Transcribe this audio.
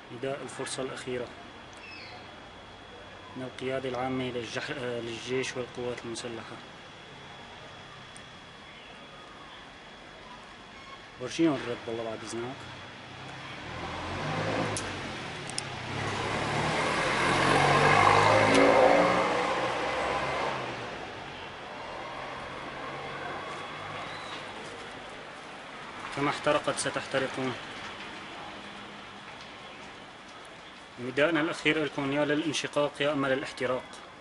نداء الفرصة الأخيرة من القيادة العامة للجيش والقوات المسلحة. ورجيهم الرد والله بعد إذنك. كما احترقت ستحترقون. نداءنا الأخير لكم يا للانشقاق يا أما للاحتراق.